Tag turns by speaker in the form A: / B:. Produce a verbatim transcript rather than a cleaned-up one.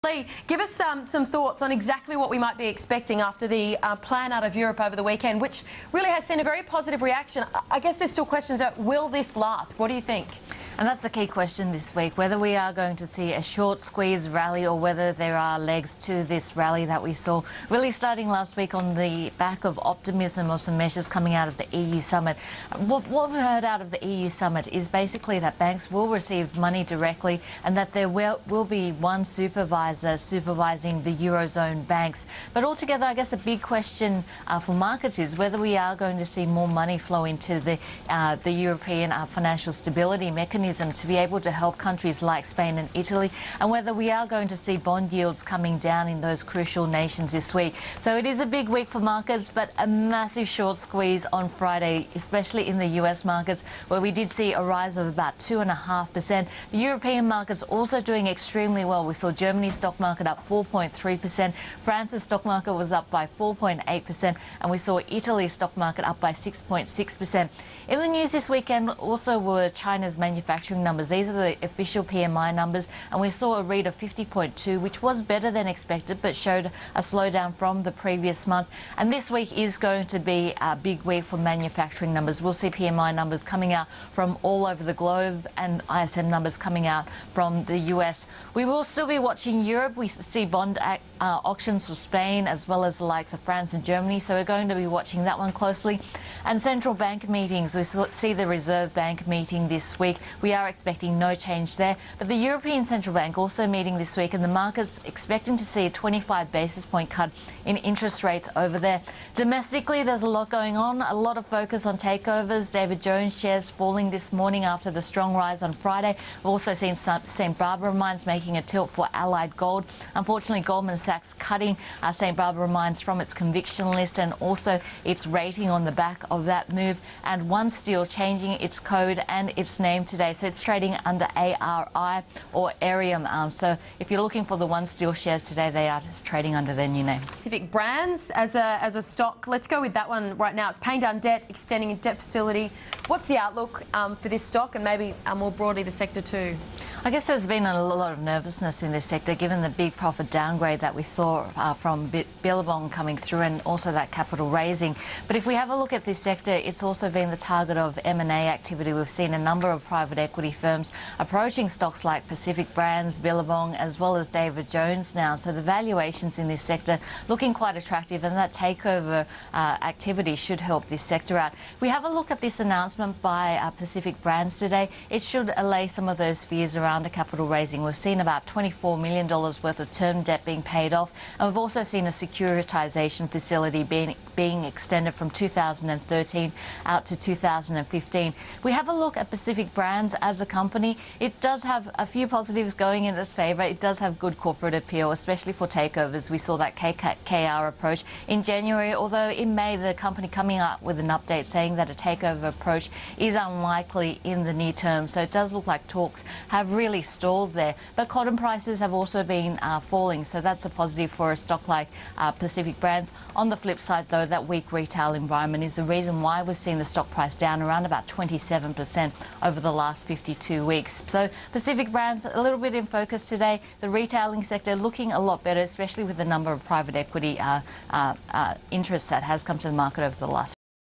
A: Lee, give us um, some thoughts on exactly what we might be expecting after the uh, plan out of Europe over the weekend, which really has seen a very positive reaction. I guess there's still questions about, will this last? What do you think?
B: And that's the key question this week, whether we are going to see a short squeeze rally or whether there are legs to this rally that we saw really starting last week on the back of optimism of some measures coming out of the E U summit. What, what we've heard out of the E U summit is basically that banks will receive money directly and that there will, will be one supervisor supervising the Eurozone banks. But altogether, I guess the big question uh, for markets is whether we are going to see more money flow into the, uh, the European uh, financial stability mechanism to be able to help countries like Spain and Italy, and whether we are going to see bond yields coming down in those crucial nations this week. So it is a big week for markets, but a massive short squeeze on Friday, especially in the U S markets, where we did see a rise of about two point five percent. The European markets also doing extremely well. We saw Germany's stock market up four point three percent, France's stock market was up by four point eight percent, and we saw Italy's stock market up by six point six percent. In the news this weekend also were China's manufacturing numbers. These are the official P M I numbers, and we saw a read of fifty point two, which was better than expected, but showed a slowdown from the previous month. And this week is going to be a big week for manufacturing numbers. We'll see P M I numbers coming out from all over the globe and I S M numbers coming out from the U S. We will still be watching Europe. We see bond uh, auctions for Spain as well as the likes of France and Germany, so we're going to be watching that one closely. And central bank meetings, we see the Reserve Bank meeting this week. We are expecting no change there, but the European Central Bank also meeting this week, and the market's expecting to see a twenty-five basis point cut in interest rates over there. Domestically, there's a lot going on, a lot of focus on takeovers. David Jones shares falling this morning after the strong rise on Friday. We've also seen Saint Barbara Mines making a tilt for Allied Gold. Unfortunately, Goldman Sachs cutting uh, Saint Barbara Mines from its conviction list and also its rating on the back of that move, and One Steel changing its code and its name today. So it's trading under A R I or Arium. Um, so if you're looking for the One Steel shares today, they are just trading under their new name.
A: Pacific Brands as a, as a stock, let's go with that one right now. It's paying down debt, extending a debt facility. What's the outlook um, for this stock and maybe uh, more broadly the sector too?
B: I guess there's been a lot of nervousness in this sector given the big profit downgrade that we saw uh, from Billabong coming through and also that capital raising. But if we have a look at this sector, it's also been the target of M and A activity. We've seen a number of private equity firms approaching stocks like Pacific Brands, Billabong, as well as David Jones now. So the valuations in this sector looking quite attractive, and that takeover uh, activity should help this sector out. If we have a look at this announcement by uh, Pacific Brands today, it should allay some of those fears around the capital raising. We've seen about twenty-four million dollars worth of term debt being paid off, and we've also seen a securitisation facility being, being extended from two thousand thirteen out to two thousand fifteen. If we have a look at Pacific Brands as a company, it does have a few positives going in its favour. It does have good corporate appeal, especially for takeovers. We saw that K K R approach in January, although in May the company coming out with an update saying that a takeover approach is unlikely in the near term. So it does look like talks have really really stalled there. But cotton prices have also been uh, falling, so that's a positive for a stock like uh, Pacific Brands. On the flip side, though, that weak retail environment is the reason why we've seen the stock price down around about twenty-seven percent over the last fifty-two weeks. So Pacific Brands a little bit in focus today. The retailing sector looking a lot better, especially with the number of private equity uh, uh, uh, interests that has come to the market over the last